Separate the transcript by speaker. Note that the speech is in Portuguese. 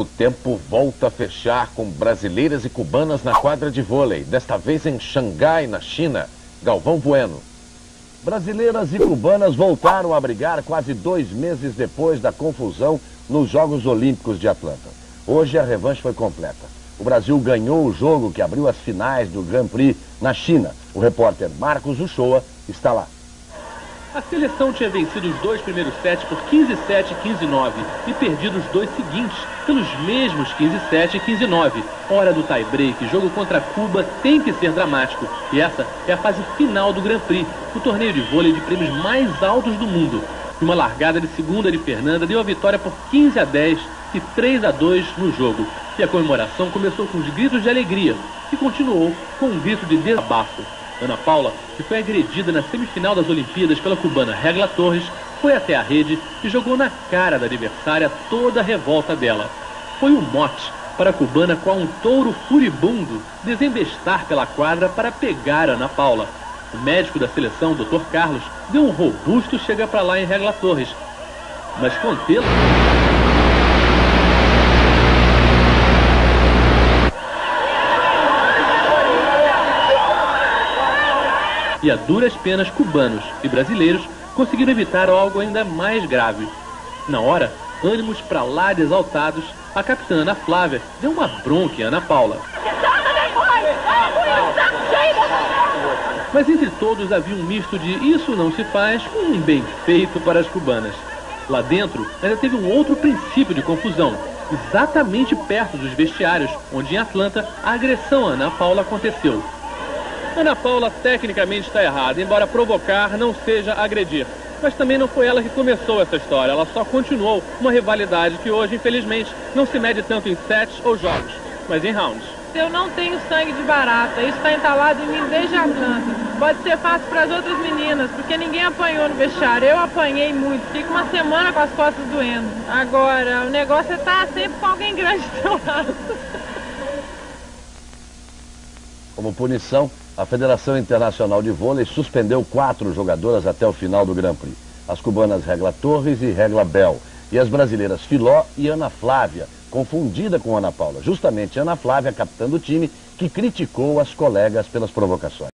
Speaker 1: O tempo volta a fechar com brasileiras e cubanas na quadra de vôlei, desta vez em Xangai, na China. Galvão Bueno. Brasileiras e cubanas voltaram a brigar quase 2 meses depois da confusão nos Jogos Olímpicos de Atlanta. Hoje a revanche foi completa. O Brasil ganhou o jogo que abriu as finais do Grand Prix na China. O repórter Marcos Uchoa está lá.
Speaker 2: A seleção tinha vencido os 2 primeiros sets por 15-7 e 15-9 e perdido os 2 seguintes pelos mesmos 15-7 e 15-9. Hora do tie-break, jogo contra Cuba tem que ser dramático. E essa é a fase final do Grand Prix, o torneio de vôlei de prêmios mais altos do mundo. E uma largada de segunda de Fernanda deu a vitória por 15-10 e 3-2 no jogo. E a comemoração começou com os gritos de alegria e continuou com um grito de desabafo. Ana Paula, que foi agredida na semifinal das Olimpíadas pela cubana Regla Torres, foi até a rede e jogou na cara da adversária toda a revolta dela. Foi um mote para a cubana qual um touro furibundo desembestar pela quadra para pegar Ana Paula. O médico da seleção, Dr. Carlos, deu um robusto chega para lá em Regla Torres, mas contê-la... E a duras penas, cubanos e brasileiros conseguiram evitar algo ainda mais grave. Na hora, ânimos pra lá de exaltados, a capitã Ana Flávia deu uma bronca em Ana Paula. Mas entre todos havia um misto de isso não se faz com um bem feito para as cubanas. Lá dentro ainda teve um outro princípio de confusão, exatamente perto dos vestiários, onde em Atlanta a agressão a Ana Paula aconteceu. Ana Paula tecnicamente está errada, embora provocar não seja agredir. Mas também não foi ela que começou essa história, ela só continuou uma rivalidade que hoje, infelizmente, não se mede tanto em sets ou jogos, mas em rounds.
Speaker 3: Eu não tenho sangue de barata, isso está entalado em mim desde Atlanta. Pode ser fácil para as outras meninas, porque ninguém apanhou no vestiário. Eu apanhei muito, fiquei com uma semana com as costas doendo. Agora, o negócio é estar sempre com alguém grande do seu lado.
Speaker 1: Como punição, a Federação Internacional de Vôlei suspendeu 4 jogadoras até o final do Grand Prix. As cubanas Regla Torres e Regla Bel. E as brasileiras Filó e Ana Flávia, confundida com Ana Paula. Justamente Ana Flávia, capitã do time, que criticou as colegas pelas provocações.